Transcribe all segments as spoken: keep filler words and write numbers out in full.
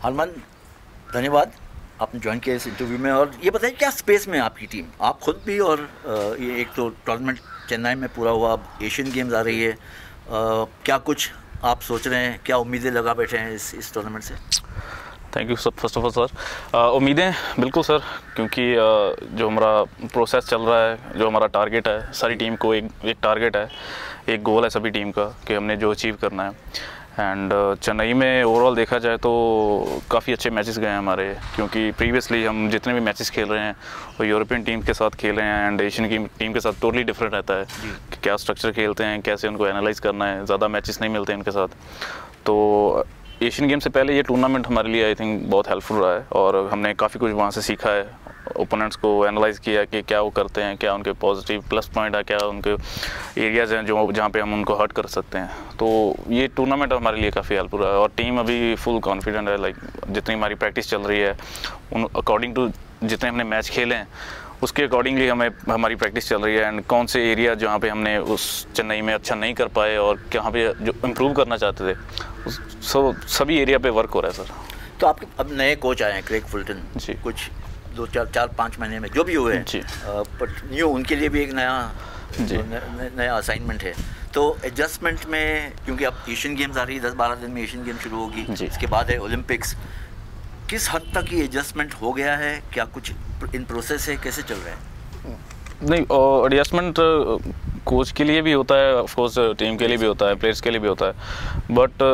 अरमान, धन्यवाद आपने ज्वाइन किया इस इंटरव्यू में। और ये बताइए क्या स्पेस में आपकी टीम, आप खुद भी, और ये एक तो टूर्नामेंट चेन्नई में पूरा हुआ, अब एशियन गेम्स आ रही है, आ, क्या कुछ आप सोच रहे हैं, क्या उम्मीदें लगा बैठे हैं इस इस टूर्नामेंट से? Thank you sir, first of all sir. उम्मीदें बिल्कुल सर, क्योंकि uh, जो हमारा प्रोसेस चल रहा है, जो हमारा टारगेट है, सारी टीम को एक एक टारगेट है, एक गोल है सभी टीम का कि हमने जो अचीव करना है। एंड uh, चेन्नई में ओवरऑल देखा जाए तो काफ़ी अच्छे मैचेस गए हैं हमारे, क्योंकि प्रीवियसली हम जितने भी मैचेस खेल रहे हैं वो यूरोपियन टीम के साथ खेल रहे हैं एंड एशियन की टीम के साथ टोटली डिफरेंट रहता है कि क्या स्ट्रक्चर खेलते हैं, कैसे उनको एनालाइज करना है, ज़्यादा मैचेस नहीं मिलते इनके साथ। तो एशियन गेम से पहले ये टूर्नामेंट हमारे लिए आई थिंक बहुत हेल्पफुल रहा है और हमने काफ़ी कुछ वहाँ से सीखा है, ओपोनेंट्स को एनालाइज किया कि क्या वो करते हैं, क्या उनके पॉजिटिव प्लस पॉइंट है, क्या उनके एरियाज़ हैं जो जहाँ पे हम उनको हर्ट कर सकते हैं। तो ये टूर्नामेंट हमारे लिए काफ़ी हेल्पफुल रहा है और टीम अभी फुल कॉन्फिडेंट है। लाइक जितनी हमारी प्रैक्टिस चल रही है उन अकॉर्डिंग टू जितने हमने मैच खेले हैं उसके अकॉर्डिंगली हमें हमारी प्रैक्टिस चल रही है एंड कौन से एरिया जहाँ पे हमने उस चेन्नई में अच्छा नहीं कर पाए और कहाँ पे जो इम्प्रूव करना चाहते थे, सो सभी एरिया पे वर्क हो रहा है सर। तो आपके अब नए कोच आए हैं, क्रेग फुलटन जी, कुछ दो चार चार पाँच महीने में जो भी हुए हैं जी, बट न्यू उनके लिए भी एक नया जी नया असाइनमेंट है। तो एडजस्टमेंट में, क्योंकि अब एशियन गेम्स आ रही है, दस बारह दिन में एशियन गेम शुरू होगी, इसके बाद है ओलंपिक्स, किस हद तक ये एडजस्टमेंट हो गया है, क्या कुछ इन प्रोसेस है, कैसे चल रहा है? नहीं, एडजस्टमेंट कोच के लिए भी होता है, ऑफ कोर्स टीम के लिए भी होता है, प्लेयर्स के लिए भी होता है, बट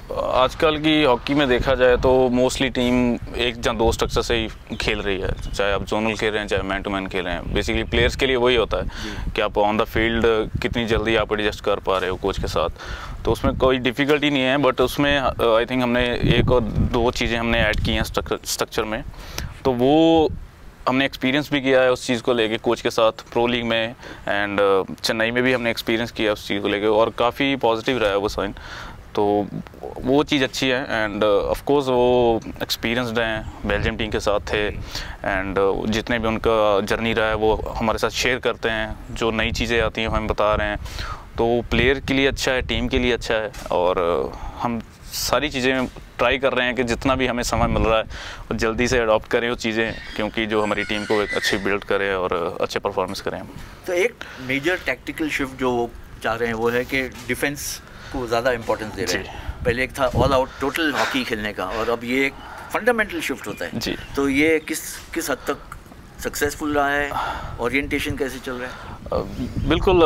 आजकल की हॉकी में देखा जाए तो मोस्टली टीम एक या दो स्ट्रक्चर से ही खेल रही है, चाहे आप जोनल खेल रहे हैं चाहे मैन टू मैन खेल रहे हैं। बेसिकली प्लेयर्स के लिए वही होता है कि आप ऑन द फील्ड कितनी जल्दी आप एडजस्ट कर पा रहे हो कोच के साथ, तो उसमें कोई डिफ़िकल्टी नहीं है। बट उसमें आई थिंक हमने एक और दो चीज़ें हमने ऐड की हैं स्ट्रक्चर में, तो वो हमने एक्सपीरियंस भी किया है उस चीज़ को लेके कोच के साथ प्रो लीग में एंड चेन्नई में भी हमने एक्सपीरियंस किया उस चीज़ को लेके और काफ़ी पॉजिटिव रहा है वो साइन, तो वो चीज़ अच्छी है। एंड ऑफ कोर्स वो एक्सपीरियंसड हैं, बेल्जियम टीम के साथ थे एंड uh, जितने भी उनका जर्नी रहा है वो हमारे साथ शेयर करते हैं, जो नई चीज़ें आती हैं हम बता रहे हैं, तो प्लेयर के लिए अच्छा है, टीम के लिए अच्छा है और uh, हम सारी चीज़ें ट्राई कर रहे हैं कि जितना भी हमें समय मिल रहा है और जल्दी से अडॉप्ट करें वो चीज़ें, क्योंकि जो हमारी टीम को एक अच्छी बिल्ड करें और अच्छे परफॉर्मेंस करें। तो एक मेजर टैक्टिकल शिफ्ट जो वो चाह रहे हैं वो है कि डिफेंस को ज़्यादा इंपॉर्टेंस दे रहे हैं। पहले एक था ऑल आउट टोटल हॉकी खेलने का और अब ये एक फंडामेंटल शिफ्ट होता है जी। तो ये किस किस हद तक सक्सेसफुल रहा है, ओरिएंटेशन कैसे चल रहा है? बिल्कुल,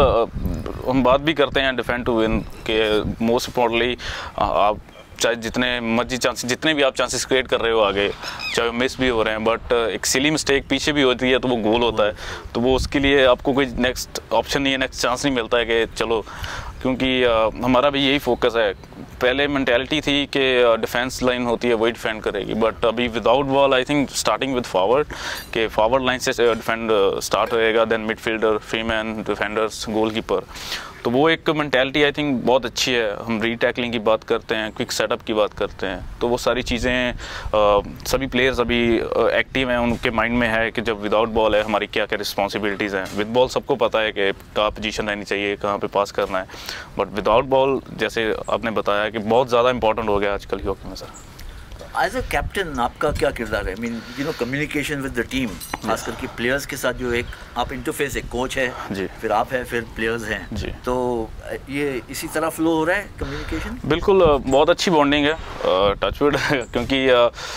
हम बात भी करते हैं डिफेंड टू विन के, मोस्ट इम्पॉर्टेंटली आप चाहे जितने मर्जी चांसेस, जितने भी आप चांसेस क्रिएट कर रहे हो आगे, चाहे मिस भी हो रहे हैं, बट एक सिली मिस्टेक पीछे भी होती है तो वो गोल होता है, तो वो उसके लिए आपको कोई नेक्स्ट ऑप्शन नहीं है, नेक्स्ट चांस नहीं मिलता है कि चलो, क्योंकि आ, हमारा भी यही फोकस है। पहले मेंटालिटी थी कि डिफेंस लाइन होती है वही डिफेंड करेगी, बट अभी without ball I think starting with forward के फॉरवर्ड लाइन से डिफेंड स्टार्ट होएगा, then midfielder, free man, defenders, goalkeeper, तो वो एक मेंटालिटी आई थिंक बहुत अच्छी है। हम री टैकलिंग की बात करते हैं, क्विक सेटअप की बात करते हैं, तो वो सारी चीज़ें सभी प्लेयर्स अभी एक्टिव हैं, उनके माइंड में है कि जब विदाउट बॉल है हमारी क्या क्या रिस्पॉन्सिबिलिटीज़ हैं। विद बॉल सबको पता है कि कहाँ पोजीशन रहनी चाहिए, कहाँ पे पास करना है, बट विदाउट बॉल जैसे आपने बताया कि बहुत ज़्यादा इंपॉर्टेंट हो गया आजकल की हॉकी में सर। एज अ कैप्टन आपका क्या किरदार है? I mean you know communication with the team, खास करके प्लेयर्स के साथ, जो एक आप इंटरफेस, एक कोच है जी, फिर आप है, फिर प्लेयर्स हैं जी, तो ये इसी तरह फ्लो हो रहा है कम्युनिकेशन? बिल्कुल, बहुत अच्छी बॉन्डिंग है, टचवुड क्योंकि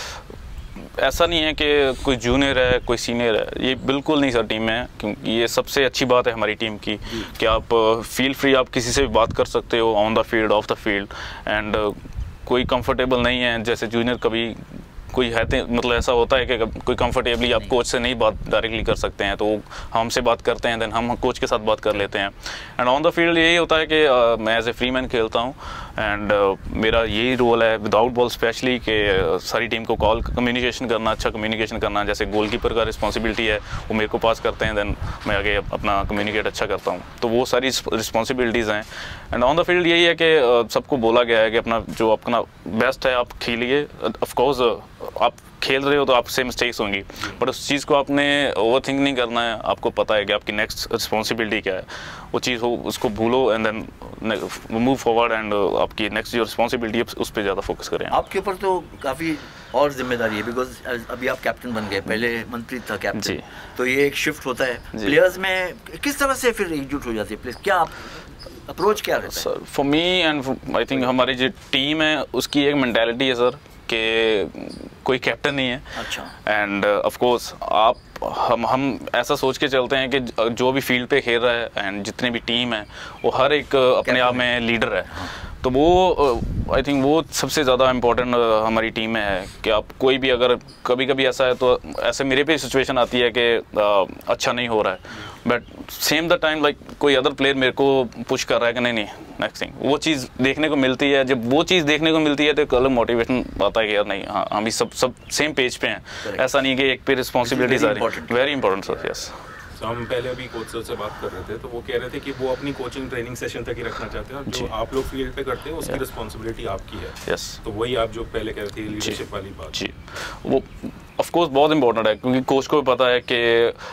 ऐसा नहीं है कि कोई जूनियर है कोई सीनियर है, ये बिल्कुल नहीं सर टीम में, क्योंकि ये सबसे अच्छी बात है हमारी टीम की कि आप फील फ्री, आप किसी से भी बात कर सकते हो on the field, off the field, and कोई कंफर्टेबल नहीं है जैसे जूनियर कभी कोई है, मतलब ऐसा होता है कि कोई कंफर्टेबली आप कोच से नहीं बात डायरेक्टली कर सकते हैं, तो हमसे बात करते हैं, देन हम कोच के साथ बात कर लेते हैं। एंड ऑन द फील्ड यही होता है कि uh, मैं एज ए फ्री मैन खेलता हूँ एंड uh, मेरा यही रोल है विदाउट बॉल स्पेशली कि uh, सारी टीम को कॉल कम्युनिकेशन करना, अच्छा कम्युनिकेशन करना, जैसे गोलकीपर का रिस्पॉन्सिबिलिटी है वो मेरे को पास करते हैं, देन मैं आगे अपना कम्युनिकेट अच्छा करता हूँ, तो वो सारी रिस्पॉन्सिबिलिटीज़ हैं। एंड ऑन द फील्ड यही है कि uh, सबको बोला गया है कि अपना जो अपना बेस्ट है आप खेलिए, ऑफकोर्स आप खेल रहे हो तो आपसे मिस्टेक्स होंगी, बट उस चीज़ को आपने ओवर थिंक नहीं करना है। आपको पता है कि आपकी नेक्स्ट रिस्पॉन्सिबिलिटी क्या है, वो चीज़ हो उसको भूलो and then move forward and आपकी नेक्स्ट जो रिस्पॉन्सिबिलिटी है उस पर ज़्यादा फोकस करें। आपके ऊपर तो काफ़ी और जिम्मेदारी है, बिकॉज अभी आप कैप्टन बन गए, पहले मनप्रीत था कैप्टन, तो ये एक शिफ्ट होता है प्लेयर्स में। किस तरह से फिर एकजुट हो जाती है प्लेयर्स, क्या अप्रोच क्या रहता है? Sir for me and I think हमारी जो टीम है उसकी एक मेंटालिटी है सर कि कोई कैप्टन नहीं है। अच्छा। एंड ऑफ कोर्स आप हम हम ऐसा सोच के चलते हैं कि जो भी फील्ड पे खेल रहा है एंड जितने भी टीम है वो हर एक अपने आप में लीडर है। तो वो आई थिंक वो सबसे ज़्यादा इम्पोर्टेंट हमारी टीम में है कि आप कोई भी अगर कभी कभी ऐसा है तो ऐसे मेरे पे सिचुएशन आती है कि अच्छा नहीं हो रहा है, but same the time like कोई अदर प्लेयर मेरे को पुश कर रहा है कि नहीं नहीं नेक्स्ट थिंग, वो चीज़ देखने को मिलती है। जब वो चीज़ देखने को मिलती है तो कल मोटिवेशन आता है कि यार नहीं, हाँ हम भी सब सब सेम पेज पे हैं। ऐसा नहीं कि एक पे रिस्पॉन्सिबिलिटीज आ रही है। Very important sir. यस। तो हम पहले अभी कोच सर से बात कर रहे थे तो वो कह रहे थे कि वो अपनी कोचिंग ट्रेनिंग सेशन तक ही रखना चाहते हैं और जो आप लोग फील्ड पे करते हैं उसकी रिस्पॉन्सिबिलिटी आपकी है। यस। तो वही आप जो पहले कह रहे थे लीडरशिप वाली बात। जी, वो ऑफ कोर्स बहुत इंपॉर्टेंट है क्योंकि कोच को भी पता है कि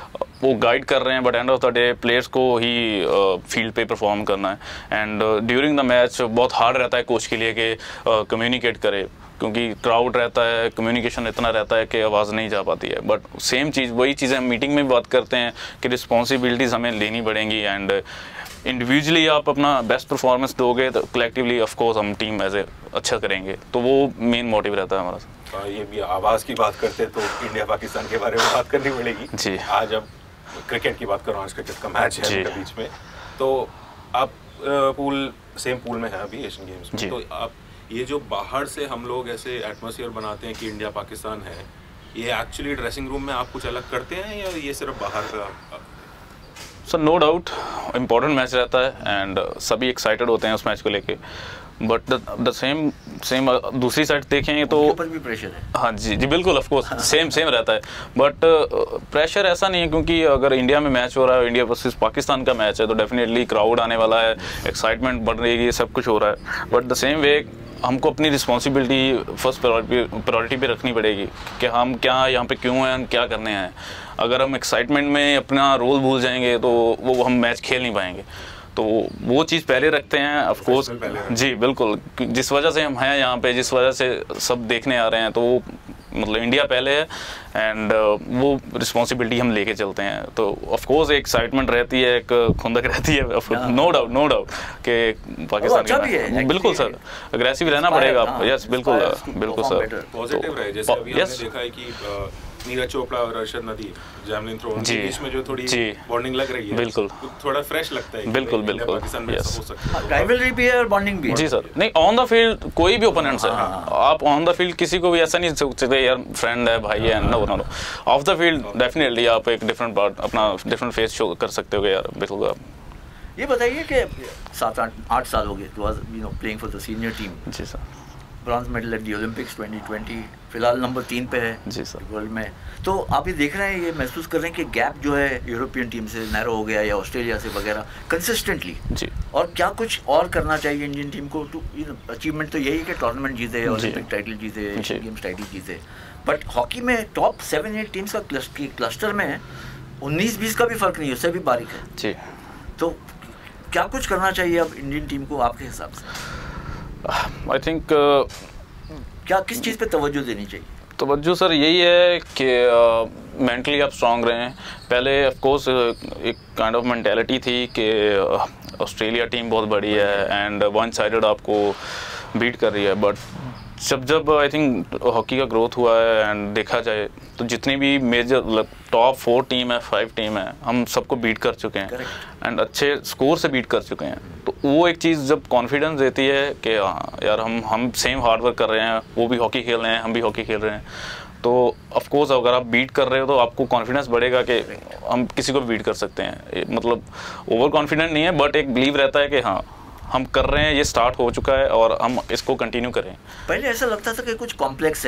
वो गाइड कर रहे हैं, but end of the day players को ही फील्ड पे परफॉर्म करना है। एंड ड्यूरिंग द मैच बहुत हार्ड रहता है कोच के लिए कि कम्युनिकेट करे, क्योंकि क्राउड रहता है, कम्युनिकेशन इतना रहता है कि आवाज़ नहीं जा पाती है। बट सेम चीज़ वही चीज़ें हम मीटिंग में भी बात करते हैं कि रिस्पॉन्सिबिलिटीज़ हमें लेनी पड़ेंगी एंड इंडिविजुअली आप अपना बेस्ट परफॉर्मेंस दोगे तो कलेक्टिवली ऑफ कोर्स हम टीम एज ए अच्छा करेंगे। तो वो मेन मोटिव रहता है हमारा। तो ये भी आवाज़ की बात करते तो इंडिया पाकिस्तान के बारे में बात करनी पड़ेगी जी। आज अब क्रिकेट की बात करो, आज क्रिकेट का मैच है उनके बीच में, तो आप पूल सेम पूल में है अभी एशियन गेम्स में, तो आप ये जो बाहर से हम लोग ऐसे एटमॉस्फेयर बनाते हैं कि इंडिया पाकिस्तान है, ये एक्चुअली ड्रेसिंग रूम में आप कुछ अलग करते हैं या ये सिर्फ बाहर का? Sir no doubt important match रहता है एंड सभी एक्साइटेड होते हैं उस मैच को लेके, बट द सेम सेम दूसरी साइड देखें तो ऊपर भी प्रेशर है। हाँ जी जी बिल्कुल ऑफ कोर्स सेम सेम रहता है, बट प्रेशर ऐसा नहीं है क्योंकि अगर इंडिया में मैच हो रहा है, इंडिया वर्सेस पाकिस्तान का मैच है, तो डेफिनेटली क्राउड आने वाला है, एक्साइटमेंट बढ़ रही है, सब कुछ हो रहा है। बट द सेम वे हमको अपनी रिस्पॉन्सिबिलिटी फर्स्ट प्रायोरिटी पे रखनी पड़ेगी कि हम क्या यहाँ पे क्यों हैं, क्या करने हैं। अगर हम एक्साइटमेंट में अपना रोल भूल जाएंगे तो वो हम मैच खेल नहीं पाएंगे। तो वो चीज़ पहले रखते हैं ऑफ कोर्स जी बिल्कुल, जिस वजह से हम हैं यहाँ पे, जिस वजह से सब देखने आ रहे हैं, तो वो मतलब इंडिया पहले है एंड uh, वो रिस्पॉन्सिबिलिटी हम लेके चलते हैं। तो ऑफ कोर्स एक एक्साइटमेंट रहती है, एक खुंदक रहती है, नो डाउट नो डाउट कि पाकिस्तान का बिल्कुल सर अग्रेसिव रहना पड़ेगा। यस बिल्कुल बिल्कुल सर, पॉजिटिव रहे। जैसे अभी हमने देखा है कि नीरज चोपड़ा और अर्शद नदीम जैवलिन थ्रो के बीच में जो थोड़ी बॉन्डिंग लग रही है, बिल्कुल थोड़ा फ्रेश लगता है। बिल्कुल बिल्कुल राइवलरी भी है और बॉन्डिंग भी है जी सर। नहीं ऑन द फील्ड कोई भी ओपोनेंट्स है, आप ऑन द फील्ड किसी को भी ऐसा नहीं सोचते यार फ्रेंड है भाई है, no no no. Off the field definitely आप एक डिफरेंट पार्ट अपना डिफरेंट फेस शो कर सकते हो यार बिल्कुल। आप ये बताइए कि सात आठ आठ साल हो गए to was you know playing for the senior team. जी sir. Bronze medal at the Olympics twenty twenty, फिलहाल नंबर तीन पे है जी सर वर्ल्ड में। तो आप ये देख रहे हैं, ये महसूस कर रहे हैं कि गैप जो है यूरोपियन टीम से नैरो हो गया या ऑस्ट्रेलिया से वगैरह कंसिस्टेंटली जी, और क्या कुछ और करना चाहिए इंडियन टीम को टू अचीवमेंट? तो यही है कि टूर्नामेंट जीते, ओलंपिक टाइटल जीते, एशियन गेम्स टाइटल जीते, बट हॉकी में टॉप सेवन एट टीम्स का क्लस्टर में उन्नीस बीस का भी फर्क नहीं है, उससे भी बारीक है जी। तो क्या कुछ करना चाहिए अब इंडियन टीम को आपके हिसाब से? आई थिंक क्या किस चीज़ पे तवज्जो देनी चाहिए? तवज्जो सर यही है कि मेंटली uh, आप स्ट्रांग रहें। पहले ऑफ कोर्स एक काइंड ऑफ मेंटालिटी थी कि ऑस्ट्रेलिया टीम बहुत बड़ी है एंड वन साइडेड आपको बीट कर रही है, बट जब जब आई थिंक हॉकी का ग्रोथ हुआ है एंड देखा जाए तो जितनी भी मेजर टॉप फोर टीम है, फाइव टीम है, हम सबको बीट कर चुके हैं एंड अच्छे स्कोर से बीट कर चुके हैं। तो वो एक चीज़ जब कॉन्फिडेंस देती है कि हाँ यार हम हम सेम हार्ड वर्क कर रहे हैं, वो भी हॉकी खेल रहे हैं, हम भी हॉकी खेल रहे हैं, तो ऑफ कोर्स अगर आप बीट कर रहे हो तो आपको कॉन्फिडेंस बढ़ेगा कि हम किसी को भी बीट कर सकते हैं। मतलब ओवर कॉन्फिडेंट नहीं है, बट एक बिलीव रहता है कि हाँ हम कर रहे हैं, ये स्टार्ट हो चुका है और हम इसको कंटिन्यू करें। पहले ऐसा लगता था कि कुछ कॉम्प्लेक्स है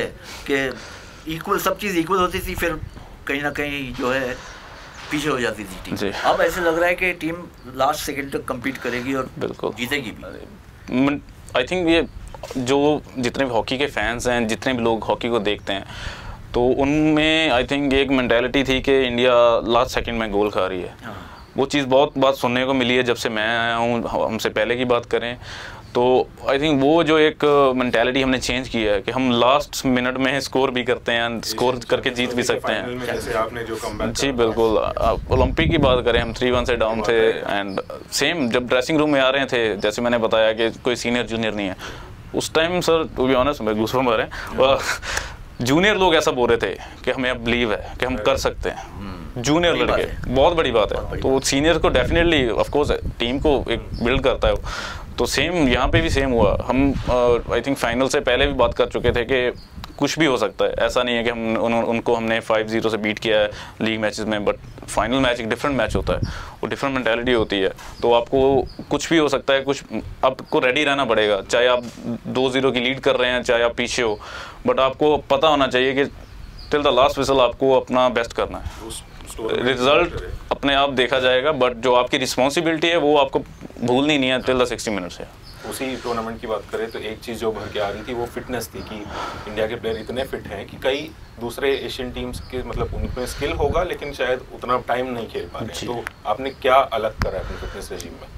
कि इक्वल सब चीज़ इक्वल होती थी, फिर कहीं ना कहीं जो है पीछे हो जाती थी टीम। अब ऐसे लग रहा है कि टीम लास्ट सेकंड तक compete करेगी और बिल्कुल जीतेगी भी। आई थिंक ये जो जितने भी हॉकी के फैंस हैं, जितने भी लोग हॉकी को देखते हैं, तो उनमें आई थिंक एक मेंटालिटी थी कि इंडिया लास्ट सेकंड में गोल खा रही है। हाँ। वो चीज़ बहुत बात सुनने को मिली है जब से मैं आया हूँ। हमसे पहले की बात करें तो आई थिंक वो जो एक मेंटालिटी हमने चेंज किया है कि हम लास्ट मिनट में स्कोर भी करते हैं, स्कोर करके जीत भी सकते हैं। जैसे आपने जो कमबैक जी बिल्कुल, ओलंपिक की बात करें, हम थ्री वन से डाउन थे एंड सेम जब ड्रेसिंग रूम में आ रहे थे, जैसे मैंने बताया कि कोई सीनियर जूनियर नहीं है उस time. Sir to be honest मैं दूसरों में रहे, जूनियर लोग ऐसा बोल रहे थे कि हमें अब बिलीव है कि हम कर सकते हैं। जूनियर लड़के, बहुत बड़ी बात है। तो सीनियर को डेफिनेटली ऑफ कोर्स टीम को एक बिल्ड करता है। तो सेम यहाँ पे भी सेम हुआ। हम आई थिंक फाइनल से पहले भी बात कर चुके थे कि कुछ भी हो सकता है, ऐसा नहीं है कि हम उन, उनको हमने फाइव जीरो से बीट किया है लीग मैचेस में, बट फाइनल मैच एक डिफरेंट मैच होता है, वो डिफरेंट मेंटालिटी होती है। तो आपको कुछ भी हो सकता है, कुछ आपको रेडी रहना पड़ेगा, चाहे आप दो जीरो की लीड कर रहे हैं, चाहे आप पीछे हो, बट आपको पता होना चाहिए कि टिल द लास्ट विसल आपको अपना बेस्ट करना है। रिजल्ट अपने आप देखा जाएगा, बट जो आपकी रिस्पॉन्सिबिलिटी है वो आपको भूलनी नहीं है टिल द सिक्सटी मिनट्स है। उसी टूर्नामेंट की बात करें तो एक चीज़ जो भर के आ रही थी वो फिटनेस थी कि इंडिया के प्लेयर इतने फिट हैं कि कई दूसरे एशियन टीम्स के मतलब उनमें स्किल होगा लेकिन शायद उतना टाइम नहीं खेल पा रहे। तो आपने क्या अलग करा है अपने फिटनेस रेजिम में?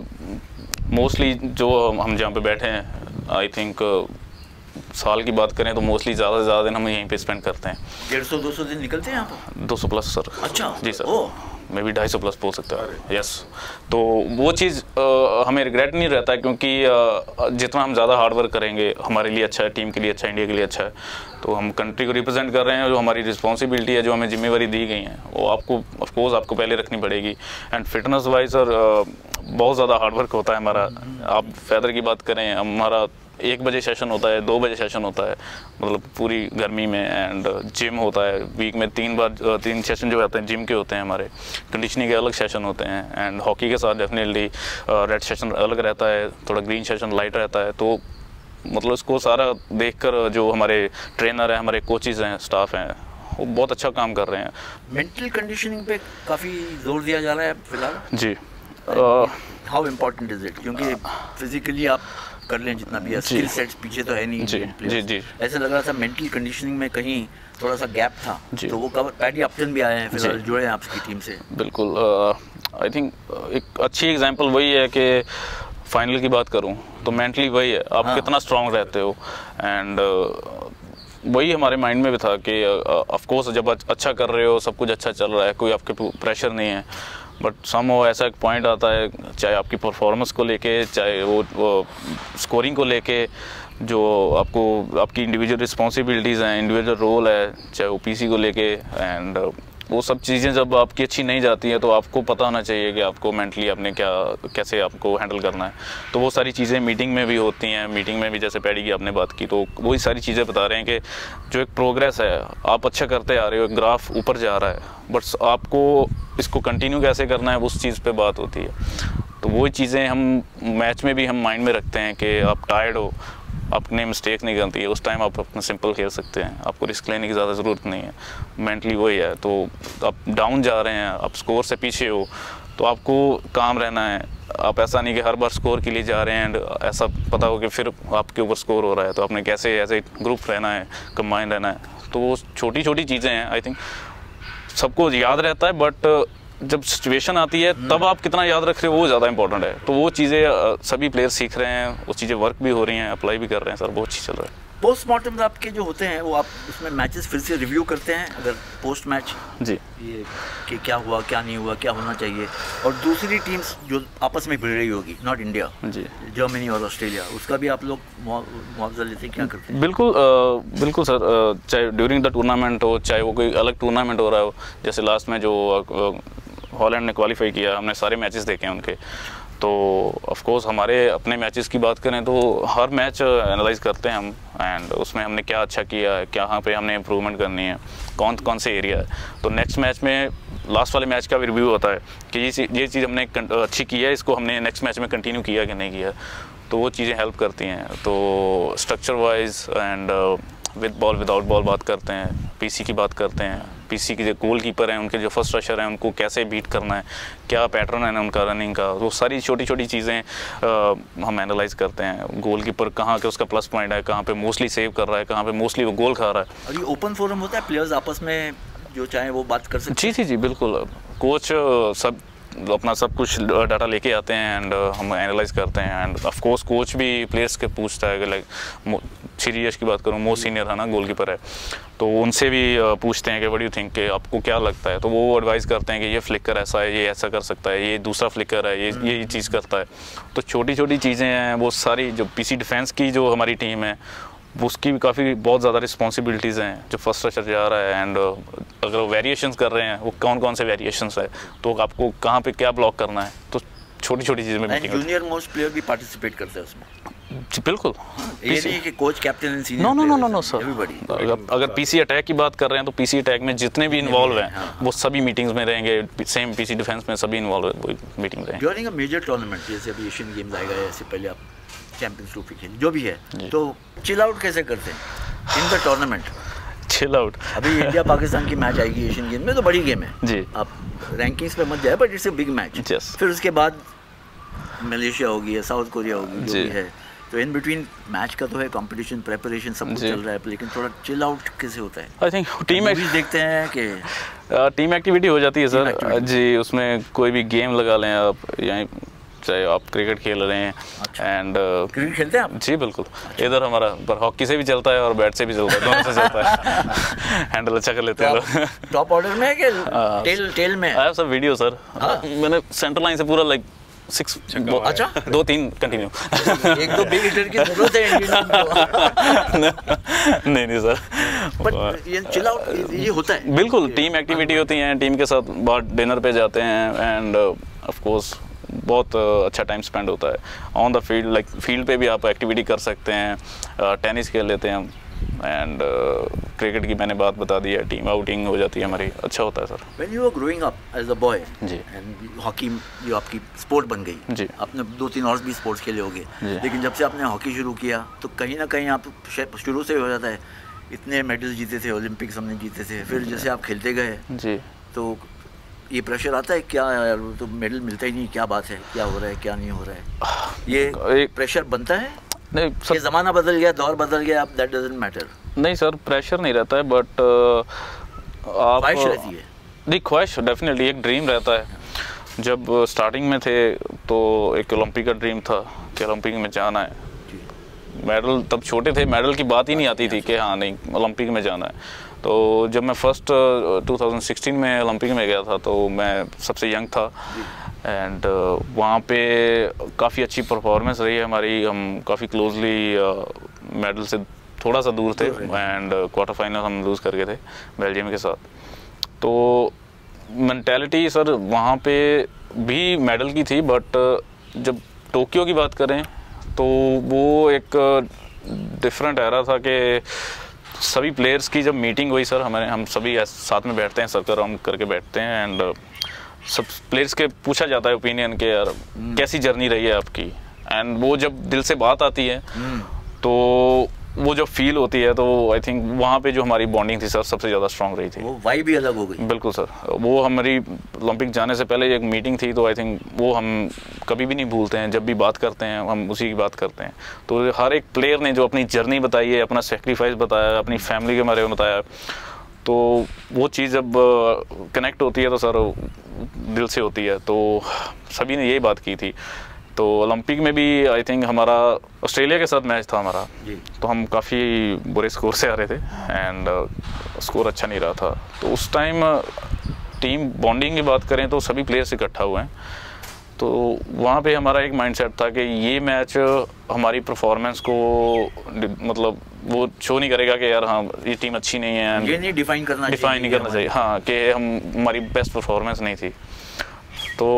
सर मोस्टली जो हम जहाँ पे बैठे हैं, आई थिंक साल की बात करें तो मोस्टली ज़्यादा से ज़्यादा दिन हम यहीं पे स्पेंड करते हैं। डेढ़ सौ दो सौ दिन निकलते हैं यहाँ पर? दो सौ प्लस सर। अच्छा जी सर, मे बी ढाई सौ प्लस बोल सकते हैं। यस, तो वो चीज़ हमें रिग्रेट नहीं रहता है क्योंकि uh, जितना हम ज़्यादा हार्ड वर्क करेंगे हमारे लिए अच्छा है, टीम के लिए अच्छा है, इंडिया के लिए अच्छा है। तो हम कंट्री को रिप्रेजेंट कर रहे हैं, जो हमारी रिस्पॉन्सिबिलिटी है, जो हमें जिम्मेवारी दी गई है, वो आपको ऑफ कोर्स आपको पहले रखनी पड़ेगी। एंड फिटनेस वाइज सर बहुत ज़्यादा हार्ड वर्क होता है हमारा। आप फैदर की बात करें, हमारा एक बजे सेशन होता है, दो बजे सेशन होता है, मतलब पूरी गर्मी में। एंड जिम होता है, वीक में तीन बार तीन सेशन जो होते हैं जिम के होते हैं हमारे। कंडीशनिंग के अलग सेशन होते हैं एंड हॉकी के साथ डेफिनेटली रेड सेशन अलग रहता है, थोड़ा ग्रीन सेशन लाइट रहता है। तो मतलब इसको सारा देखकर जो हमारे ट्रेनर हैं, हमारे कोचेज़ हैं, स्टाफ हैं, वो बहुत अच्छा काम कर रहे हैं। मेंटल कंडीशनिंग पे काफ़ी जोर दिया जा रहा है फिलहाल। जी, हाउ इम्पोर्टेंट इज इट? क्योंकि फिजिकली आप कर लें जितना भी है, स्किल सेट्स पीछे तो है नहीं। जी जी जी ऐसा लग रहा था मेंटल कंडीशनिंग में कहीं थोड़ा सा गैप था। तो वो कवर पैडी अपटन भी आए हैं फिलहाल, जुड़े हैं आपकी टीम से। बिल्कुल, आई थिंक एक अच्छी एग्जांपल वही है कि फाइनल की बात करूं तो मेंटली वही है, आप हाँ। कितना स्ट्रांग रहते हो। एंड uh, वही हमारे माइंड में भी था कि ऑफ uh, कोर्स जब अच्छा कर रहे हो, सब कुछ अच्छा चल रहा है, कोई आपके प्रेशर नहीं है, बट समहाउ ऐसा एक पॉइंट आता है, चाहे आपकी परफॉर्मेंस को लेके, चाहे वो, वो स्कोरिंग को लेके, जो आपको आपकी इंडिविजुअल रिस्पॉन्सिबिलिटीज़ हैं, इंडिविजुअल रोल है, चाहे वो पीसी को लेके, एंड वो सब चीज़ें जब आपकी अच्छी नहीं जाती हैं तो आपको पता होना चाहिए कि आपको मेंटली आपने क्या कैसे आपको हैंडल करना है। तो वो सारी चीज़ें मीटिंग में भी होती हैं। मीटिंग में भी जैसे पैडी की आपने बात की, तो वही सारी चीज़ें बता रहे हैं कि जो एक प्रोग्रेस है, आप अच्छा करते आ रहे हो, एक ग्राफ ऊपर जा रहा है, बट आपको इसको कंटिन्यू कैसे करना है उस चीज़ पे बात होती है। तो वही चीज़ें हम मैच में भी हम माइंड में रखते हैं कि आप टायर्ड हो, अपने मिस्टेक नहीं करती है, उस टाइम आप अपना सिंपल खेल सकते हैं, आपको रिस्क लेने की ज़्यादा ज़रूरत नहीं है। मेंटली वही है। तो आप डाउन जा रहे हैं, आप स्कोर से पीछे हो, तो आपको काम रहना है। आप ऐसा नहीं कि हर बार स्कोर के लिए जा रहे हैं एंड ऐसा पता हो कि फिर आपके ऊपर स्कोर हो रहा है। तो आपने कैसे ऐसे ग्रुप रहना है, कंबाइन रहना है। तो वो छोटी छोटी चीज़ें हैं, आई थिंक सबको याद रहता है, बट जब सिचुएशन आती है तब आप कितना याद रख रहे हो वो ज़्यादा इंपॉर्टेंट है। तो वो चीज़ें सभी प्लेयर सीख रहे हैं, वो चीज़ें वर्क भी हो रही हैं, अप्लाई भी कर रहे हैं सर, बहुत अच्छी चल रहा है। पोस्टमार्टम आपके जो होते हैं वो आप उसमें मैचेस फिर से रिव्यू करते हैं अगर पोस्ट मैच? जी, ये कि क्या हुआ, क्या नहीं हुआ, क्या होना चाहिए। और दूसरी टीम्स जो आपस में भिड़ रही होगी, नॉट इंडिया, जी, जर्मनी और ऑस्ट्रेलिया, उसका भी आप लोग मुआवजा लेते हैं, क्या करते हैं? बिल्कुल आ, बिल्कुल सर, आ, चाहे ड्यूरिंग द टूर्नामेंट हो, चाहे वो कोई अलग टूर्नामेंट हो रहा हो। जैसे लास्ट में जो हॉलैंड ने क्वालिफाई किया, हमने सारे मैचेस देखे हैं उनके। तो ऑफ कोर्स हमारे अपने मैचेस की बात करें तो हर मैच एनालाइज करते हैं हम, एंड उसमें हमने क्या अच्छा किया है, कहाँ पे हमने इम्प्रूवमेंट करनी है, कौन कौन से एरिया है। तो नेक्स्ट मैच में लास्ट वाले मैच का भी रिव्यू होता है कि ये ये चीज़ हमने अच्छी की है, इसको हमने नेक्स्ट मैच में कंटिन्यू किया कि नहीं किया। तो वो चीज़ें हेल्प करती हैं। तो structure wise and with ball without ball बात करते हैं, पीसी की बात करते हैं, पीसी के जो गोलकीपर हैं, उनके जो फर्स्ट रशर हैं, उनको कैसे बीट करना है, क्या पैटर्न है उनका रनिंग का, वो सारी छोटी छोटी चीज़ें हम एनालाइज करते हैं। गोलकीपर कहाँ के उसका प्लस पॉइंट है, कहाँ पे मोस्टली सेव कर रहा है, कहाँ पे मोस्टली वो गोल खा रहा है। और ये ओपन फोरम होता है, प्लेयर्स आपस में जो चाहे वो बात कर सकते हैं। जी जी जी बिल्कुल, कोच सब अपना सब कुछ डाटा लेके आते हैं एंड हम एनालाइज करते हैं। एंड ऑफ कोर्स कोच भी प्लेयर्स के पूछता है कि लाइक श्री यश की बात करूँ, मोस्ट सीनियर है ना, गोलकीपर है, तो उनसे भी पूछते हैं कि व्हाट डू यू थिंक, कि आपको क्या लगता है, तो वो एडवाइस करते हैं कि ये फ्लिकर ऐसा है, ये ऐसा कर सकता है, ये दूसरा फ्लिकर है, ये ये चीज़ करता है। तो छोटी छोटी चीज़ें हैं वो सारी, जो पीसी डिफेंस की जो हमारी टीम है उसकी भी काफ़ी बहुत ज़्यादा रिस्पॉन्सिबिलिटीज़ हैं। जो फर्स्ट रशर जा रहा है एंड अगर वेरिएशंस कर रहे हैं, वो कौन कौन से वेरिएशंस है, तो आपको कहाँ पे क्या ब्लॉक करना है, तो छोटी छोटी चीज़ें में मीटिंग। जूनियर मोस्ट प्लेयर भी पार्टिसिपेट करते हैं उसमें? जी बिल्कुल। ये नहीं कि coach captain and senior. No no no no no sir, everybody. अगर पीसी अटैक की बात कर रहे हैं तो पीसी अटैक में जितने भी इन्वॉल्व हैं वो सभी मीटिंग्स में रहेंगे। सेम पीसी डिफेंस में सभी इन्वॉल्व मीटिंग रहेंगे। ड्यूरिंग अ मेजर टूर्नामेंट, जैसे अभी एशियन गेम्स आएगा, ऐसे पहले आप चैंपियंस ट्रॉफी खेली जो भी है, तो चिल आउट कैसे करते हैं in the tournament? Chill out, अभी इंडिया पाकिस्तान की मैच आएगी एशियन गेम में, तो बड़ी गेम है जी, आप रैंकिंग्स पे मत जाए, but it's a big match. फिर उसके बाद मलेशिया होगी या साउथ कोरिया होगी, जो भी है, तो इन बिटवीन मैच का तो है कंपटीशन, प्रेपरेशन सब कुछ चल रहा है, लेकिन थोड़ा चिल आउट कैसे होता है? आई थिंक टीम मूवीज देखते हैं कि टीम एक्टिविटी हो जाती है सर जी, उसमें कोई भी गेम लगा लें आप, या चाहे आप क्रिकेट खेल रहे हैं एंड क्रिकेट खेलते हैं आप? जी बिल्कुल, इधर हमारा पर हॉकी से भी चलता है और बैट से भी चलता है, दोनों से चलता है। हैंडल अच्छा कर लेते हैं लोग। टॉप ऑर्डर में है कि टेल टेल में? I have some video sir, मैंने सेंटर लाइन से पूरा लाइक सिक्स, अच्छा दो तीन कंटिन्यू। एक दो बिग हिटर की जरूरत है इंडियन नहीं नहीं सर, बट ये चिल आउट ये होता है बिल्कुल। टीम एक्टिविटी होती है, टीम के साथ बाहर डिनर पे जाते हैं एंड ऑफ कोर्स बहुत अच्छा टाइम स्पेंड होता है on the field. Like field पे भी आप एक्टिविटी कर सकते हैं, टेनिस खेल लेते हैं एंड क्रिकेट की मैंने बात बता दी है, टीम आउटिंग हो जाती है हमारी, अच्छा होता है sir. When you were growing up as a boy जी, and हॉकी जो आपकी स्पोर्ट बन गई जी, आपने दो तीन और भी स्पोर्ट्स खेले होंगे, लेकिन जब से आपने हॉकी शुरू किया तो कहीं ना कहीं आप शुरू से हो जाता है, इतने मेडल जीते थे, ओलंपिक्स हमने जीते थे, फिर जैसे आप खेलते गए जी, तो ये प्रेशर आता है क्या यार, तो मेडल मिलता ही नहीं, क्या बात है, क्या हो रहा है, क्या नहीं हो रहा है, ये प्रेशर बनता है? नहीं सर, ये ज़माना बदल गया, दौर बदल गया, अब दैट डजंट मैटर। नहीं सर, प्रेशर नहीं रहता है, बट आप ख्वाहिश रहती है। नहीं, ख्वाहिश डेफिनेटली एक ड्रीम रहता है। जब स्टार्टिंग में थे तो एक ओलंपिक का ड्रीम था कि ओलंपिक में जाना है। मेडल तब छोटे थे, मेडल की बात ही नहीं आती थी कि हाँ नहीं ओलंपिक में जाना है। तो जब मैं फर्स्ट टू थाउजेंड सिक्सटीन में ओलंपिक में गया था तो मैं सबसे यंग था एंड uh, वहाँ पे काफ़ी अच्छी परफॉर्मेंस रही है हमारी। हम काफ़ी क्लोजली मेडल से थोड़ा सा दूर थे एंड क्वार्टर फाइनल हम लूज़ करके थे बेल्जियम के साथ। तो मेंटालिटी सर वहाँ पे भी मेडल की थी, बट जब टोक्यो की बात करें तो वो एक डिफरेंट एरा था कि सभी प्लेयर्स की जब मीटिंग हुई सर, हमारे हम सभी साथ में बैठते हैं, सर्कल राउंड करके बैठते हैं एंड सब प्लेयर्स के पूछा जाता है ओपिनियन के यार कैसी जर्नी रही है आपकी, एंड वो जब दिल से बात आती है तो वो जब फील होती है तो आई थिंक वहाँ पे जो हमारी बॉन्डिंग थी सर सबसे ज़्यादा स्ट्रांग रही थी। वो वाइब भी अलग हो गई। बिल्कुल सर, वो हमारी ओलंपिक जाने से पहले एक मीटिंग थी तो आई थिंक वो हम कभी भी नहीं भूलते हैं। जब भी बात करते हैं हम उसी की बात करते हैं। तो हर एक प्लेयर ने जो अपनी जर्नी बताई है, अपना सेक्रीफाइस बताया, अपनी फैमिली के बारे में बताया, तो वो चीज़ जब कनेक्ट होती है तो सर दिल से होती है। तो सभी ने यही बात की थी। तो ओलंपिक में भी आई थिंक हमारा ऑस्ट्रेलिया के साथ मैच था हमारा, तो हम काफ़ी बुरे स्कोर से आ रहे थे एंड स्कोर अच्छा नहीं रहा था। तो उस टाइम टीम बॉन्डिंग की बात करें तो सभी प्लेयर्स इकट्ठा हुए हैं। तो वहाँ पे हमारा एक माइंडसेट था कि ये मैच हमारी परफॉर्मेंस को मतलब वो शो नहीं करेगा कि यार हाँ ये टीम अच्छी नहीं है, ये नहीं डिफाइन करना डिफाइन नहीं करना चाहिए हाँ कि हम हमारी बेस्ट परफॉर्मेंस नहीं थी। तो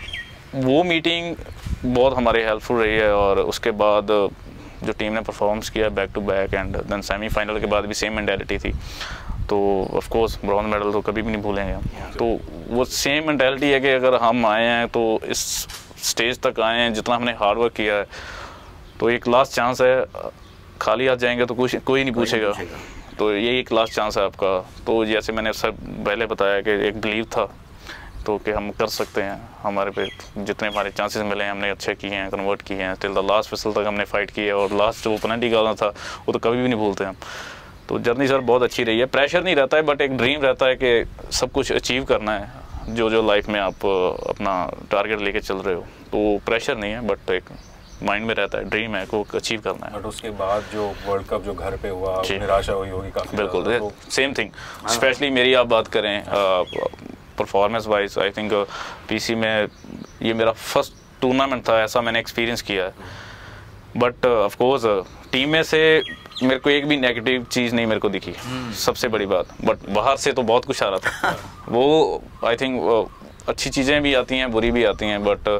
वो मीटिंग बहुत हमारे हेल्पफुल रही है और उसके बाद जो टीम ने परफॉर्मेंस किया back to back and then semifinal के बाद भी सेम मेंटालिटी थी। तो ऑफ कोर्स ब्रॉन्ज मेडल तो कभी भी नहीं भूलेंगे हम। तो वो सेम मेंटालिटी है कि अगर हम आए हैं तो इस स्टेज तक आए हैं, जितना हमने हार्ड वर्क किया है, तो एक लास्ट चांस है, खाली हाथ जाएंगे तो कुछ कोई नहीं पूछेगा। तो ये एक लास्ट चांस है आपका। तो जैसे मैंने सब पहले बताया कि एक बिलीव था तो कि हम कर सकते हैं, हमारे पे जितने हमारे चांसेस मिले हैं हमने अच्छे किए हैं, कन्वर्ट किए हैं, टिल द लास्ट फिसल तक हमने फाइट की है, और लास्ट जो पेनल्टी डालना था वो तो कभी भी नहीं भूलते हम। तो जर्नी सर बहुत अच्छी रही है, प्रेशर नहीं रहता है बट एक ड्रीम रहता है कि सब कुछ अचीव करना है, जो जो लाइफ में आप अपना टारगेट लेके चल रहे हो, तो प्रेशर नहीं है बट एक माइंड में रहता है, ड्रीम है को अचीव करना है। बट उसके बाद जो वर्ल्ड कप जो घर पे हुआ निराशा हुई होगी काफ़ी। बिल्कुल सेम थिंग, स्पेशली मेरी आप बात करें performance wise, I think PC में ये मेरा फर्स्ट टूर्नामेंट था, ऐसा मैंने एक्सपीरियंस किया है। बट ऑफ कोर्स टीम में से मेरे को एक भी नेगेटिव चीज़ नहीं मेरे को दिखी, सबसे बड़ी बात। बट बाहर से तो बहुत कुछ आ रहा था वो आई थिंक अच्छी चीज़ें भी आती हैं, बुरी भी आती हैं, बट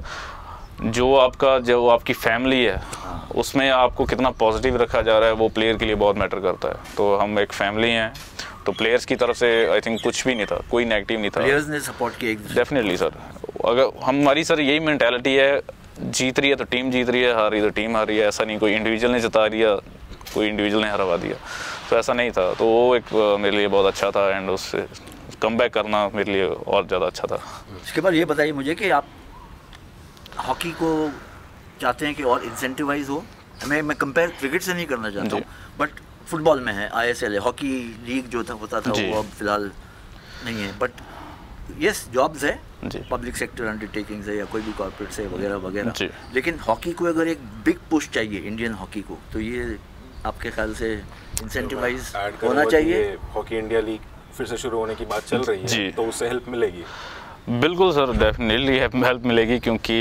जो आपका जो आपकी फैमिली है उसमें आपको कितना पॉजिटिव रखा जा रहा है वो प्लेयर के लिए बहुत मैटर करता है। तो हम एक फैमिली हैं, तो प्लेयर्स की तरफ से आई थिंक कुछ भी नहीं था, कोई नेगेटिव नहीं था, प्लेयर्स ने सपोर्ट किया। डेफिनेटली सर, अगर हमारी सर यही मेंटालिटी है, जीत रही है तो टीम जीत रही है, हार रही है तो टीम हार रही है, ऐसा नहीं कोई इंडिविजुअल ने जिता दिया, कोई इंडिविजुअल ने हरवा दिया, तो ऐसा नहीं था। तो वो एक मेरे लिए बहुत अच्छा था एंड उससे कम बैक करना मेरे लिए और ज़्यादा अच्छा था। इसके बाद ये बताइए मुझे कि आप हॉकी को चाहते हैं कि और इंसेंटिवाइज हो, मैं मैं कंपेयर क्रिकेट से नहीं करना चाहता हूँ, बट फुटबॉल में है आईएसएल है, हॉकी लीग जो था होता था वो अब फिलहाल नहीं है, बट यस जॉब्स है, पब्लिक सेक्टर अंडरटेकिंग्स है या कोई भी कॉर्पोरेट से वगैरह वगैरह, लेकिन हॉकी को अगर एक बिग पुश चाहिए इंडियन हॉकी को, तो ये आपके ख्याल से इंसेंटिवाइज होना चाहिए। हॉकी इंडिया लीग फिर से शुरू होने की बात चल रही है, तो उससे हेल्प मिलेगी? बिल्कुल सर, डेफिनेटली हेल्प मिलेगी, क्योंकि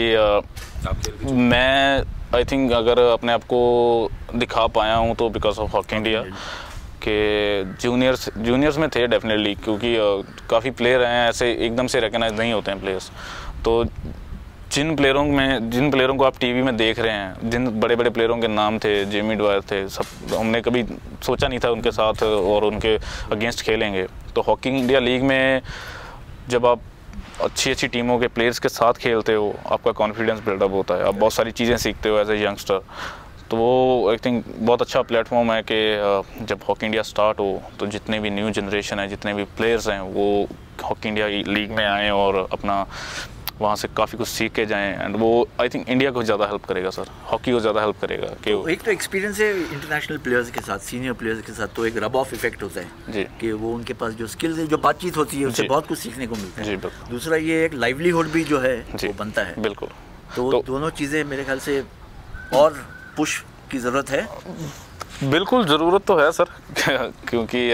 uh, मैं आई थिंक अगर अपने आप को दिखा पाया हूँ तो बिकॉज ऑफ हॉकी इंडिया के जूनियर्स जूनियर्स में थे डेफिनेटली, क्योंकि uh, काफ़ी प्लेयर हैं ऐसे एकदम से रिकग्नाइज नहीं होते हैं प्लेयर्स। तो जिन प्लेयरों में जिन प्लेयरों को आप टीवी में देख रहे हैं, जिन बड़े बड़े प्लेयरों के नाम थे, जेमी ड्वायर थे, सब हमने कभी सोचा नहीं था उनके साथ और उनके अगेंस्ट खेलेंगे। तो हॉकी इंडिया लीग में जब आप अच्छी अच्छी टीमों के प्लेयर्स के साथ खेलते हो, आपका कॉन्फिडेंस बिल्डअप होता है, आप बहुत सारी चीज़ें सीखते हो एज ए यंगस्टर। तो वो आई थिंक बहुत अच्छा प्लेटफॉर्म है कि जब हॉकी इंडिया स्टार्ट हो तो जितने भी न्यू जनरेशन है, जितने भी प्लेयर्स हैं, वो हॉकी इंडिया लीग में आएँ और अपना वहाँ से काफ़ी कुछ सीख के जाएँ, एंड वो आई थिंक इंडिया को ज़्यादा हेल्प करेगा सर, हॉकी को ज़्यादा हेल्प करेगा। कि तो एक तो एक्सपीरियंस है इंटरनेशनल प्लेयर्स के साथ, सीनियर प्लेयर्स के साथ, तो एक रब ऑफ इफेक्ट होता है जी, कि वो उनके पास जो स्किल्स है, जो बातचीत होती है, उससे बहुत कुछ सीखने को मिलता है जी। दूसरा ये एक लाइवलीहुड भी जो है वो बनता है। बिल्कुल, तो, तो दोनों चीज़ें मेरे ख्याल से और पुश की ज़रूरत है। बिल्कुल ज़रूरत तो है सर क्योंकि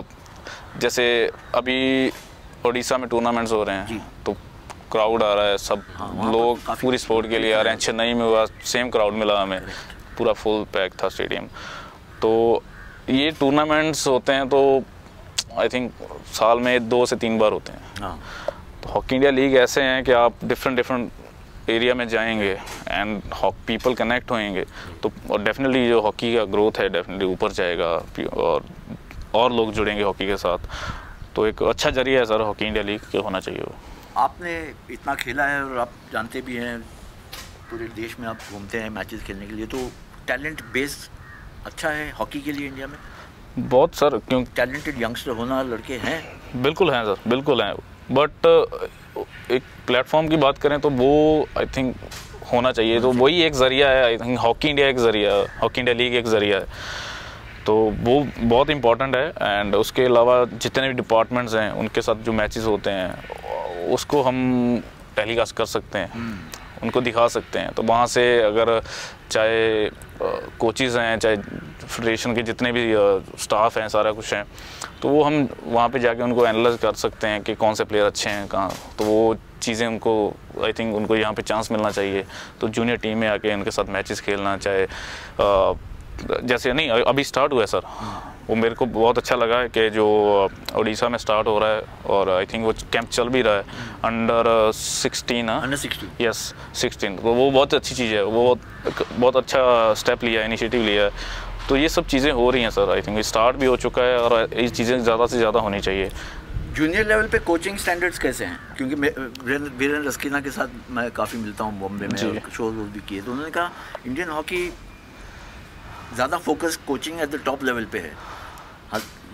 जैसे अभी उड़ीसा में टूर्नामेंट्स हो रहे हैं तो क्राउड आ रहा है, सब हाँ, लोग पूरी स्पोर्ट के लिए आ रहे हैं। चेन्नई में हुआ सेम क्राउड मिला हमें, पूरा फुल पैक था स्टेडियम। तो ये टूर्नामेंट्स होते हैं तो आई थिंक साल में दो से तीन बार होते हैं हाँ। तो हॉकी इंडिया लीग ऐसे हैं कि आप डिफरेंट डिफरेंट एरिया में जाएंगे एंड पीपल कनेक्ट होएंगे, तो और डेफिनेटली जो हॉकी का ग्रोथ है डेफिनेटली ऊपर जाएगा और और लोग जुड़ेंगे हॉकी के साथ। तो एक अच्छा जरिया है सर हॉकी इंडिया लीग के होना चाहिए वो। आपने इतना खेला है और आप जानते भी हैं, पूरे देश में आप घूमते हैं मैचेस खेलने के लिए, तो टैलेंट बेस अच्छा है हॉकी के लिए इंडिया में? बहुत सर, क्योंकि टैलेंटेड यंगस्टर होना लड़के हैं? बिल्कुल हैं सर, बिल्कुल हैं, बट एक प्लेटफॉर्म की बात करें तो वो आई थिंक होना चाहिए। तो वही एक ज़रिया है, आई थिंक हॉकी इंडिया एक ज़रिया है, हॉकी इंडिया लीग एक ज़रिया है, तो वो बहुत इंपॉर्टेंट है। एंड उसके अलावा जितने भी डिपार्टमेंट्स हैं उनके साथ जो मैचेस होते हैं उसको हम टेलीकास्ट कर सकते हैं, उनको दिखा सकते हैं। तो वहाँ से अगर चाहे कोचेज़ हैं, चाहे फेडरेशन के जितने भी स्टाफ हैं, सारा कुछ हैं, तो वो हम वहाँ पे जाके उनको एनालाइज कर सकते हैं कि कौन से प्लेयर अच्छे हैं कहाँ। तो वो चीज़ें उनको आई थिंक उनको यहाँ पे चांस मिलना चाहिए। तो जूनियर टीम में आके उनके साथ मैचेस खेलना, चाहे आ, जैसे नहीं अभी स्टार्ट हुआ है सर, वो मेरे को बहुत अच्छा लगा है कि जो उड़ीसा में स्टार्ट हो रहा है और आई थिंक वो कैंप चल भी रहा है under sixteen under sixteen yes sixteen. तो वो बहुत अच्छी चीज़ है, वो बहुत अच्छा स्टेप लिया है, इनिशिएटिव लिया है। तो ये सब चीज़ें हो रही हैं सर, आई थिंक स्टार्ट भी हो चुका है और ये चीज़ें ज़्यादा से ज़्यादा होनी चाहिए। जूनियर लेवल पे कोचिंग स्टैंडर्ड्स कैसे हैं? क्योंकि मैं वीरेंद्र रस्किना के साथ मैं काफ़ी मिलता हूँ बॉम्बे में, शोज वोज भी किए, तो उन्होंने कहा इंडियन हॉकी ज़्यादा focus coaching at the top level पे है।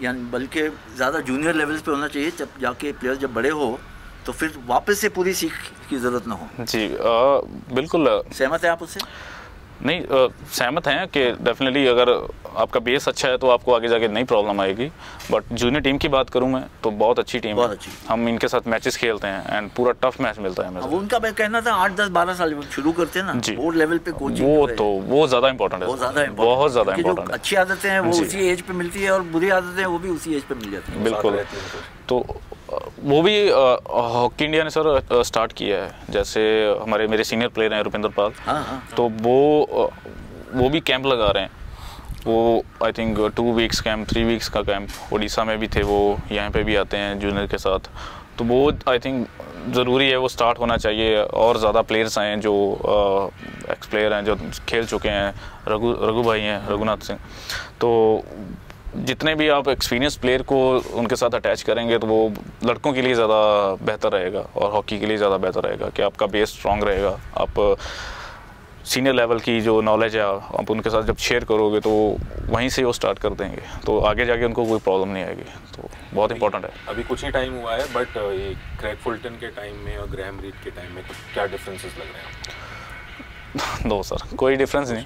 यानी बल्कि ज़्यादा जूनियर लेवल्स पे होना चाहिए, जब जाके प्लेयर जब बड़े हो तो फिर वापस से पूरी सीख की ज़रूरत ना हो। जी आ, बिल्कुल सहमत है आप उससे? नहीं, सहमत हैं कि डेफिनेटली अगर आपका बेस अच्छा है तो आपको आगे जाके नहीं प्रॉब्लम आएगी। बट जूनियर टीम की बात करूं मैं तो बहुत अच्छी टीम बहुत है, अच्छी। हम इनके साथ मैचेस खेलते हैं एंड पूरा टफ मैच मिलता है हमें। अब उनका मैं कहना था आठ दस बारह साल शुरू करते हैं ना बोर्ड लेवल पे कोचिंग, वो तो वो ज़्यादा इंपॉर्टेंट है, बहुत ज़्यादा बहुत ज़्यादा इंपॉर्टेंट है। अच्छी आदतें हैं वो उसी एज पे मिलती है और बुरी आदतें वो भी उसी एज पे मिल जाती है। बिल्कुल, तो वो भी हॉकी इंडिया ने सर स्टार्ट किया है। जैसे हमारे मेरे सीनियर प्लेयर हैं रुपिंदर पाल, हाँ, हाँ, तो वो वो भी कैंप लगा रहे हैं। वो I think two weeks camp, three weeks का कैंप उड़ीसा में भी थे, वो यहाँ पे भी आते हैं जूनियर के साथ। तो वो आई थिंक ज़रूरी है, वो स्टार्ट होना चाहिए और ज़्यादा प्लेयर्स आए हैं जो एक्स प्लेयर हैं जो खेल चुके हैं। रघु रघु भाई हैं, रघुनाथ सिंह। तो जितने भी आप एक्सपीरियंस प्लेयर को उनके साथ अटैच करेंगे तो वो लड़कों के लिए ज़्यादा बेहतर रहेगा और हॉकी के लिए ज़्यादा बेहतर रहेगा कि आपका बेस स्ट्रॉन्ग रहेगा। आप सीनियर लेवल की जो नॉलेज है आप उनके साथ जब शेयर करोगे तो वहीं से वो स्टार्ट कर देंगे, तो आगे जाके उनको कोई प्रॉब्लम नहीं आएगी। तो बहुत इंपॉर्टेंट है। अभी कुछ ही टाइम हुआ है, बट ये क्रेग फुलटन के टाइम में और ग्रैहम रीड के टाइम में क्या डिफरेंसेस लग रहे हैं? नो सर, कोई डिफरेंस नहीं।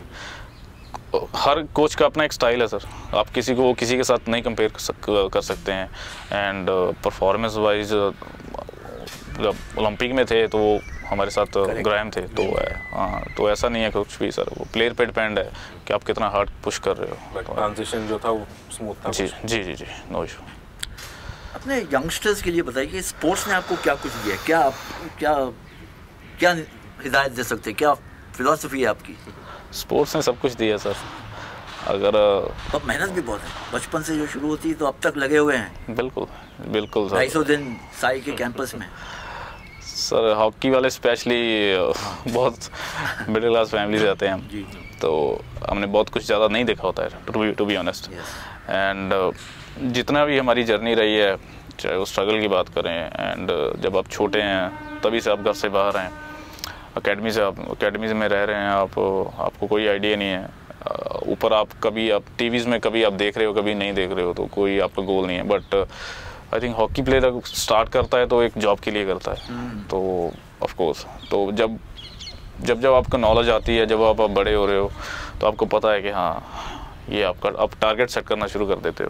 हर कोच का अपना एक स्टाइल है सर, आप किसी को किसी के साथ नहीं कंपेयर कर, सक, कर सकते हैं। एंड परफॉर्मेंस वाइज जब ओलंपिक में थे तो हमारे साथ ग्राहम थे, तो हाँ, तो ऐसा नहीं है कुछ भी सर, वो प्लेयर पे डिपेंड है कि आप कितना हार्ड पुश कर रहे हो। ट्रांजिशन जो था वो स्मूथ था। जी जी जी जी नो इशू। अपने यंगस्टर्स के लिए बताइए कि स्पोर्ट्स ने आपको क्या कुछ दिया, क्या क्या क्या हिदायत दे सकते हैं, क्या फिलॉसफी है आपकी? स्पोर्ट्स ने सब कुछ दिया सर। अगर अब मेहनत भी बहुत है, बचपन से जो शुरू होती है तो अब तक लगे हुए हैं। बिल्कुल बिल्कुल सर, ढाई सौ दिन साई के कैंपस में। सर हॉकी वाले स्पेशली बहुत मिडिल क्लास फैमिली से आते हैं हम, तो हमने बहुत कुछ ज़्यादा नहीं देखा होता है टू बी ऑनेस्ट। एंड जितना भी हमारी जर्नी रही है, चाहे वो स्ट्रगल की बात करें, एंड जब आप छोटे हैं तभी से आप घर से बाहर हैं, अकेडमी से आप अकेडमी में रह रहे हैं, आप आपको कोई आइडिया नहीं है। ऊपर आप कभी आप टीवीज़ में कभी आप देख रहे हो, कभी नहीं देख रहे हो, तो कोई आपका गोल नहीं है। But I think hockey player start करता है तो एक जॉब के लिए करता है। तो ऑफ कोर्स तो जब जब जब आपको नॉलेज आती है, जब आप, आप बड़े हो रहे हो, तो आपको पता है कि हाँ ये आपका आप टारगेट सेट करना शुरू कर देते हो।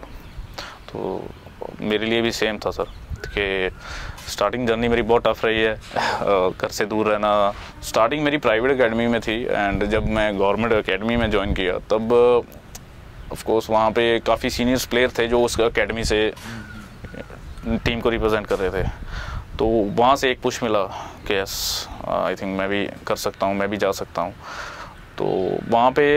तो मेरे लिए भी सेम था सर कि स्टार्टिंग जर्नी मेरी बहुत टफ रही है, घर से दूर रहना। स्टार्टिंग मेरी प्राइवेट एकेडमी में थी, एंड जब मैं गवर्नमेंट एकेडमी में ज्वाइन किया तब ऑफ कोर्स वहाँ पे काफ़ी सीनियर्स प्लेयर थे जो उस एकेडमी से टीम को रिप्रेजेंट कर रहे थे। तो वहाँ से एक पुश मिला कि यस आई थिंक मैं भी कर सकता हूँ, मैं भी जा सकता हूँ। तो वहाँ पे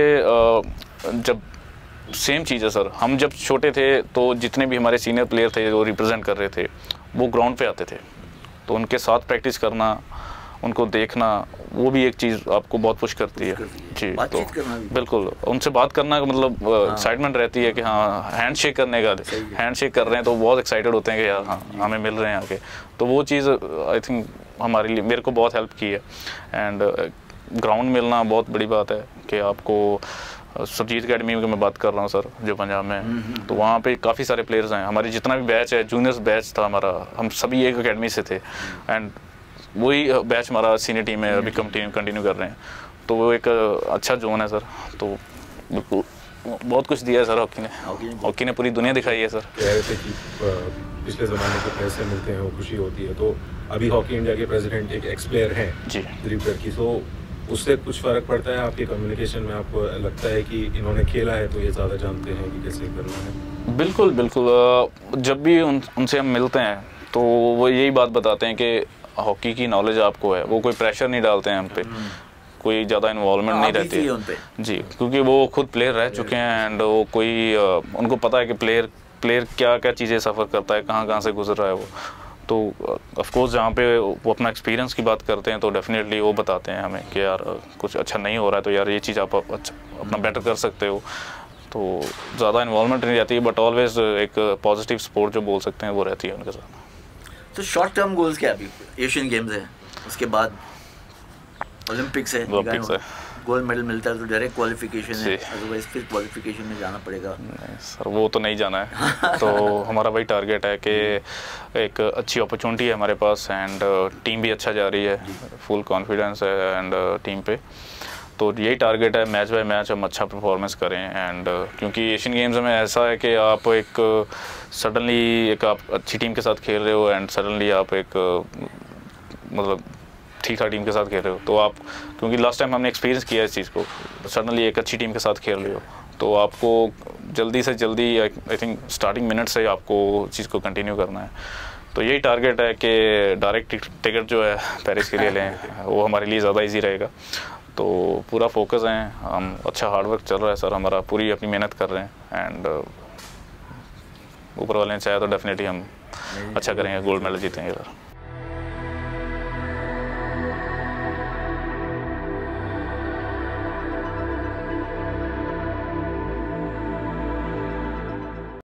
जब सेम चीज़ है सर, हम जब छोटे थे तो जितने भी हमारे सीनियर प्लेयर थे जो रिप्रेजेंट कर रहे थे वो ग्राउंड पे आते थे, तो उनके साथ प्रैक्टिस करना, उनको देखना, वो भी एक चीज़ आपको बहुत पुश करती है। जी, तो बिल्कुल उनसे बात करना का मतलब एक्साइटमेंट हाँ। रहती है कि हाँ हैंड शेक करने का, हैंड शेक कर रहे हैं तो बहुत एक्साइटेड होते हैं कि यार हाँ हमें मिल रहे हैं आके। तो वो चीज़ आई थिंक हमारे लिए मेरे को बहुत हेल्प की है। एंड ग्राउंड मिलना बहुत बड़ी बात है कि आपको सुरजीत अकेडमी में मैं बात कर रहा हूँ सर जो पंजाब में है, तो वहाँ पे काफ़ी सारे प्लेयर्स हैं। हमारे जितना भी बैच है, जूनियर्स बैच था हमारा, हम सभी एक अकेडमी से थे, एंड वही बैच हमारा सीनियर टीम है, अभी कंटिन्यू कंटिन्यू कर रहे हैं। तो वो एक अच्छा जोन है सर। तो बिल्कुल बहुत कुछ दिया है सर हॉकी ने, हॉकी ने पूरी दुनिया दिखाई है सर। कह रहे थे कि पिछले ज़माने के प्लेयर से मिलते हैं वो खुशी होती है, तो अभी हॉकी इंडिया के प्रेसिडेंट एक एक्स प्लेयर हैं जी दिलीप गर्की, तो उससे कुछ फ़र्क पड़ता है आपके कम्युनिकेशन में? आपको लगता है कि इन्होंने खेला है तो ये ज़्यादा जानते हैं कि कैसे करना है? बिल्कुल बिल्कुल, जब भी उन उनसे हम मिलते हैं तो वो यही बात बताते हैं कि हॉकी की नॉलेज आपको है, वो कोई प्रेशर नहीं डालते हैं हम पे, कोई ज़्यादा इन्वॉल्वमेंट नहीं रहती है उन पे जी, क्योंकि वो खुद प्लेयर रह चुके हैं। एंड वो कोई उनको पता है कि प्लेयर प्लेयर क्या क्या चीज़ें सफ़र करता है, कहाँ कहाँ से गुजर रहा है वो। तो ऑफ कोर्स जहाँ पे वो अपना एक्सपीरियंस की बात करते हैं तो डेफिनेटली वो बताते हैं हमें कि यार कुछ अच्छा नहीं हो रहा है तो यार ये चीज़ आप अच्छा अपना बेटर कर सकते हो। तो ज़्यादा इन्वॉल्वमेंट नहीं रहती है, बट ऑलवेज एक पॉजिटिव सपोर्ट जो बोल सकते हैं वो रहती है उनके साथ। तो शॉर्ट टर्म गोल्स क्या? अभी एशियन गेम्स है, उसके बाद ओलंपिक्स है, ओलंपिक्स है, गोल्ड मेडल मिलता है तो डायरेक्ट क्वालिफिकेशन है, अदरवाइज फिर क्वालिफिकेशन में जाना पड़ेगा। नहीं सर, वो तो नहीं जाना है। तो हमारा वही टारगेट है कि एक अच्छी अपॉर्चुनिटी है हमारे पास एंड टीम भी अच्छा जा रही है, फुल कॉन्फिडेंस है एंड टीम पे। तो यही टारगेट है, मैच बाय मैच हम अच्छा परफॉर्मेंस करें एंड uh, क्योंकि एशियन गेम्स में ऐसा है कि आप एक सडनली uh, एक आप अच्छी टीम के साथ खेल रहे हो एंड सडनली आप एक uh, मतलब ठीक ठाक टीम के साथ खेल रहे हो, तो आप क्योंकि लास्ट टाइम हमने एक्सपीरियंस किया इस चीज़ को, सडनली एक अच्छी टीम के साथ खेल रहे हो तो आपको जल्दी से जल्दी आई थिंक स्टार्टिंग मिनट से आपको चीज़ को कंटिन्यू करना है। तो यही टारगेट है कि डायरेक्ट टिकट जो है पेरिस के लिए लें, वो हमारे लिए ज़्यादा ईजी रहेगा। तो पूरा फोकस है, हम अच्छा हार्डवर्क चल रहा है सर हमारा, पूरी अपनी मेहनत कर रहे हैं एंड ऊपर वाले ने चाहे तो डेफिनेटली हम अच्छा करेंगे, गोल्ड मेडल जीतेंगे सर।